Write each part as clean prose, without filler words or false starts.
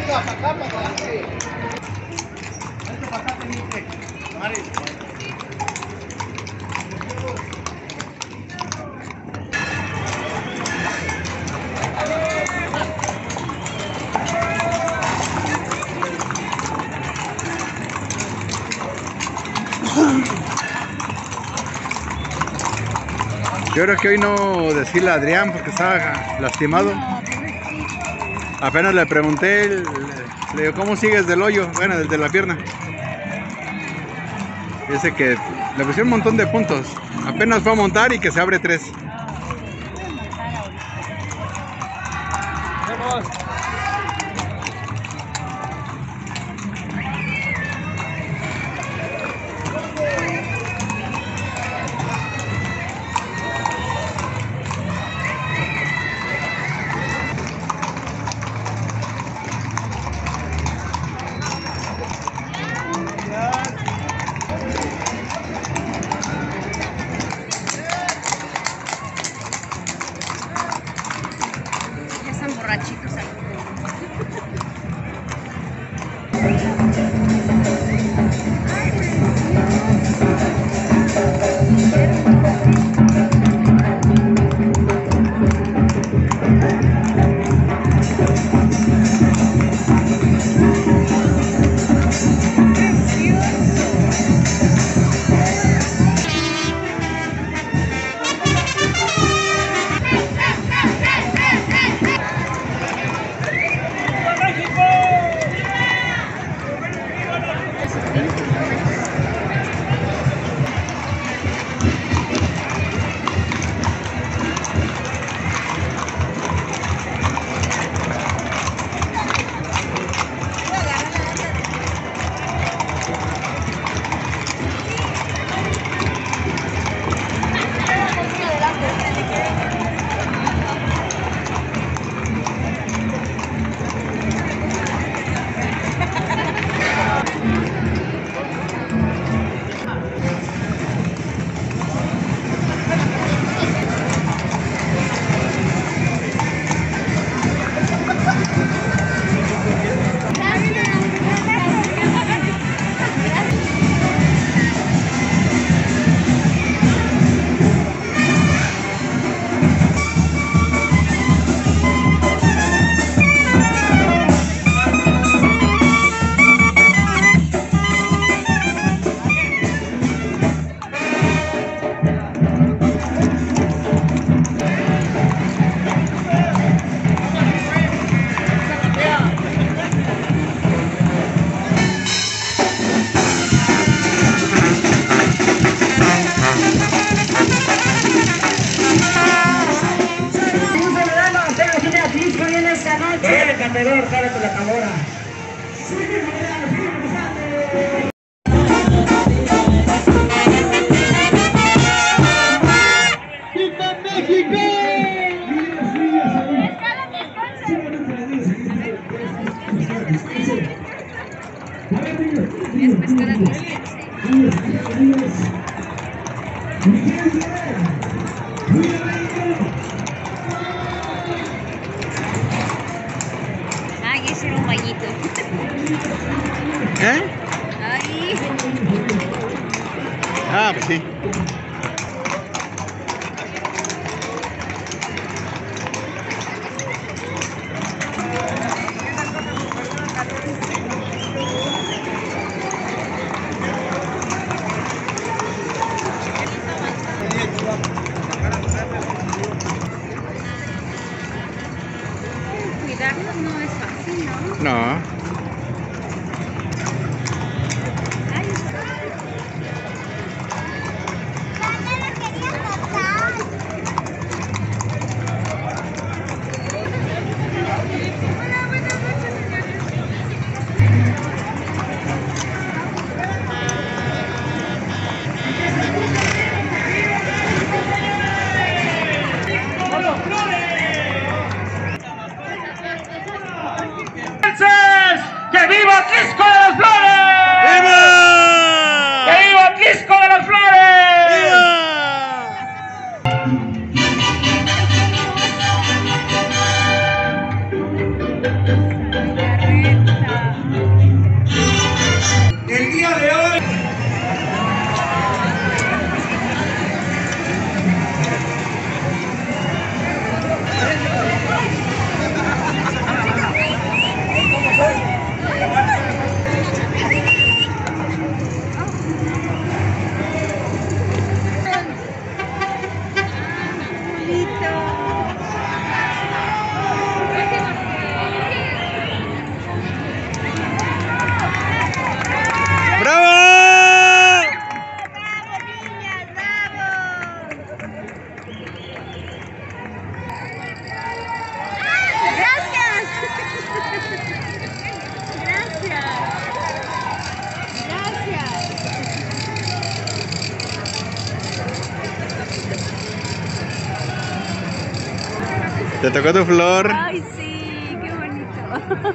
Yo creo que hoy no desfila Adrián porque estaba lastimado. Apenas le pregunté, le digo, ¿cómo sigues del hoyo? Bueno, desde la pierna. Dice que le pusieron un montón de puntos. Apenas fue a montar y que se abre 3. Borrachitos Candedor, sale con la camora. ¡Viva México! Ay, ese era un bañito. ¿Eh? Ay. Ah, pues sí. Cuidarlos no es fácil, ¿no? No. Ay, ¡Frances! Te tocó tu flor. Ay, sí, qué bonito.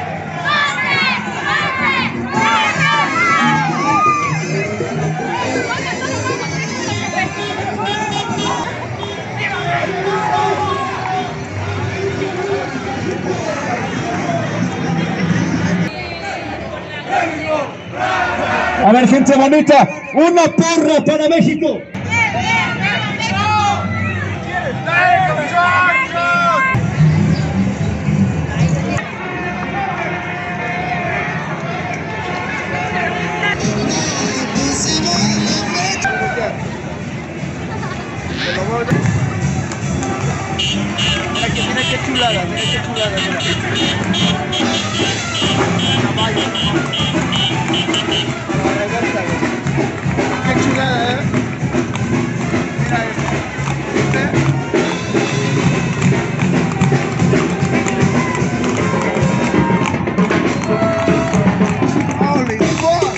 A ver, gente bonita, una porra para México. Mira qué chulada, mira qué chulada, mira. Caballo, qué chulada, ¿eh? Mira esto. ¿Viste? Holy fuck!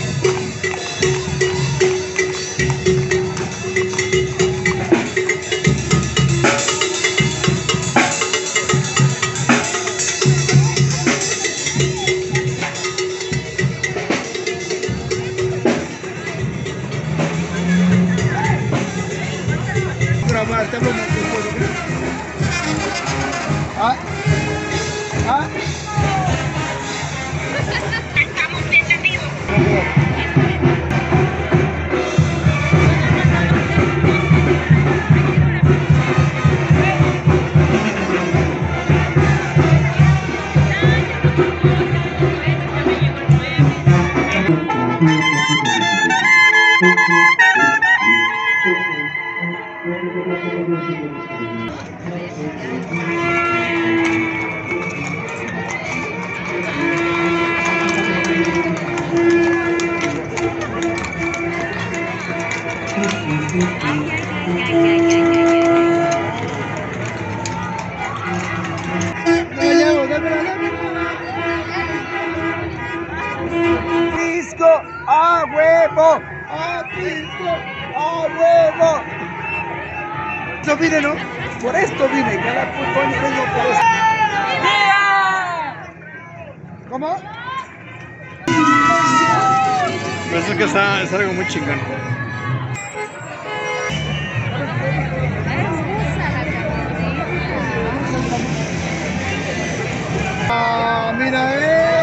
Grabar, te hablo mucho. ¿Ah? ¿Ah? Estamos tentativos. ¡Pisco a huevo! ¡A pisco a huevo! Eso vine, ¿no? Por esto vine, cada puto año vengo por esto. ¿Cómo? Eso que es algo muy chingón. ¡Ah, mira,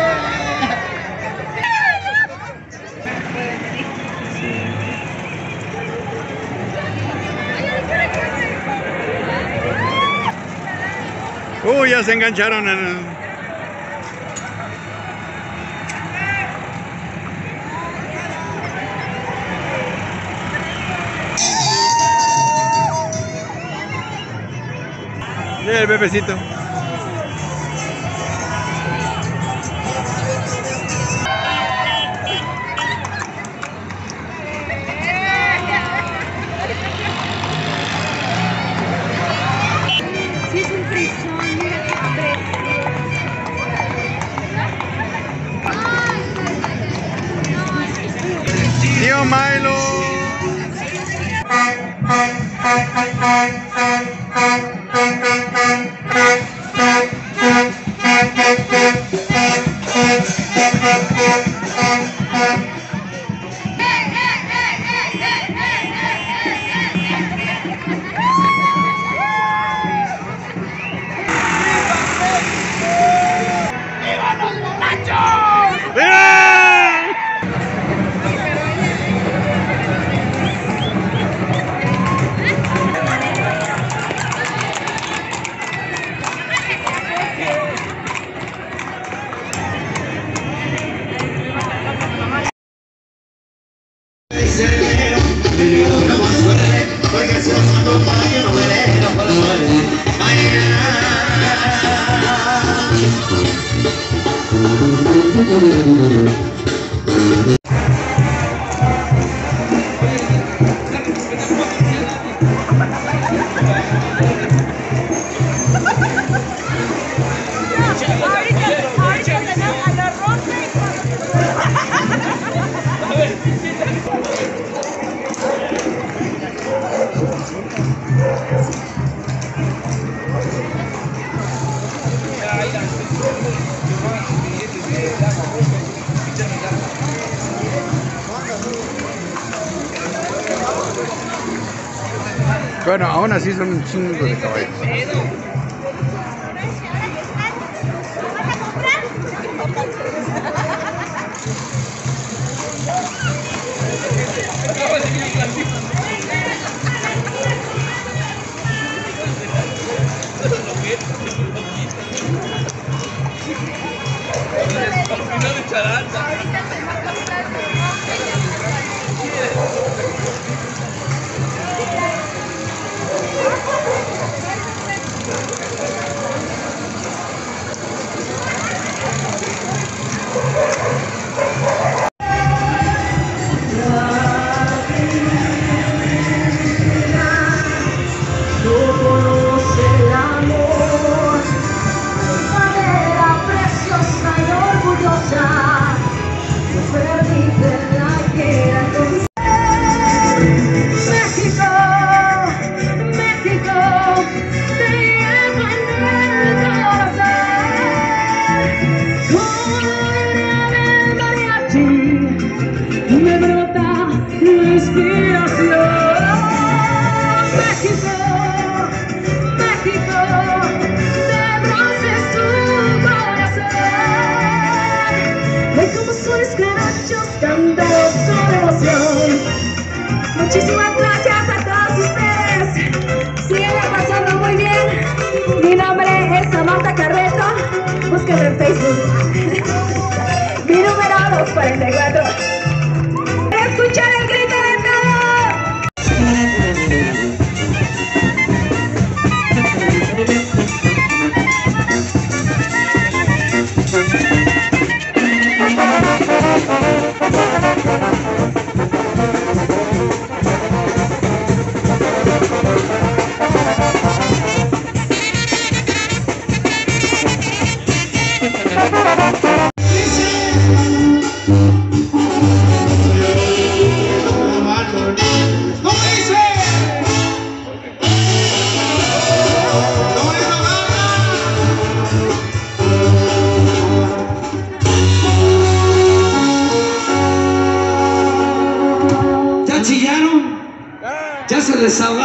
Ya se engancharon en el... Mira el bebecito. Sí, es un frisón, mira qué precioso. Tío Milo. Bueno, aún así son un chingo de caballos. Me brota la inspiración. México, México, de bronce es tu corazón. Ven como son esclavos cantados con emoción. Muchísimas gracias a todos ustedes. Sigue pasando muy bien. Mi nombre es Samantha Carreto. Búsquenme en Facebook. Mi número 244. Escuchar el grito de ¿Ya chillaron? ¿Ya se les ahogó?